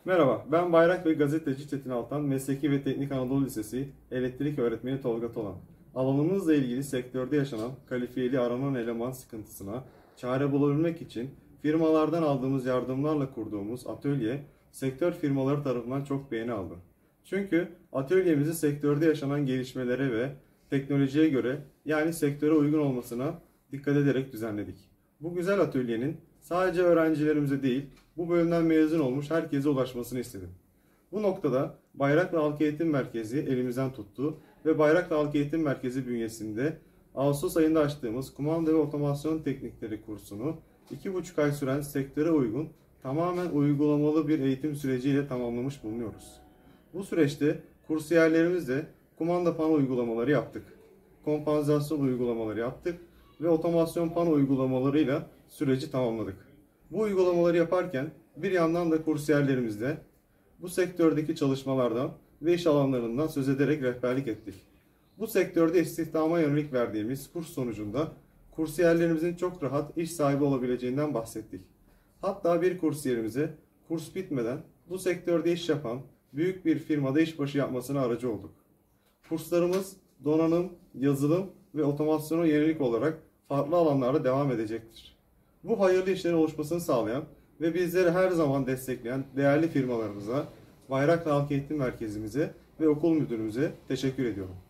Merhaba, ben Bayrak ve Gazeteci Çetin Altan, Mesleki ve Teknik Anadolu Lisesi Elektrik Öğretmeni Tolga Tolan. Alanımızla ilgili sektörde yaşanan kalifiyeli aranan eleman sıkıntısına çare bulabilmek için firmalardan aldığımız yardımlarla kurduğumuz atölye, sektör firmaları tarafından çok beğeni aldı. Çünkü atölyemizi sektörde yaşanan gelişmelere ve teknolojiye göre, yani sektöre uygun olmasına dikkat ederek düzenledik. Bu güzel atölyenin sadece öğrencilerimize değil, bu bölümden mezun olmuş herkese ulaşmasını istedim. Bu noktada Bayraklı Halk Eğitim Merkezi elimizden tuttu ve Bayraklı Halk Eğitim Merkezi bünyesinde Ağustos ayında açtığımız kumanda ve otomasyon teknikleri kursunu 2,5 ay süren sektöre uygun, tamamen uygulamalı bir eğitim süreciyle tamamlamış bulunuyoruz. Bu süreçte kursiyerlerimizle kumanda pano uygulamaları yaptık, kompansasyon uygulamaları yaptık ve otomasyon pano uygulamalarıyla süreci tamamladık. Bu uygulamaları yaparken bir yandan da kursiyerlerimizle bu sektördeki çalışmalardan ve iş alanlarından söz ederek rehberlik ettik. Bu sektörde istihdama yönelik verdiğimiz kurs sonucunda kursiyerlerimizin çok rahat iş sahibi olabileceğinden bahsettik. Hatta bir kursiyerimize kurs bitmeden bu sektörde iş yapan büyük bir firmada işbaşı yapmasına aracı olduk. Kurslarımız donanım, yazılım ve otomasyona yönelik olarak farklı alanlarda devam edecektir. Bu hayırlı işlerin oluşmasını sağlayan ve bizleri her zaman destekleyen değerli firmalarımıza, Bayraklı Halk Eğitim Merkezimize ve okul müdürümüze teşekkür ediyorum.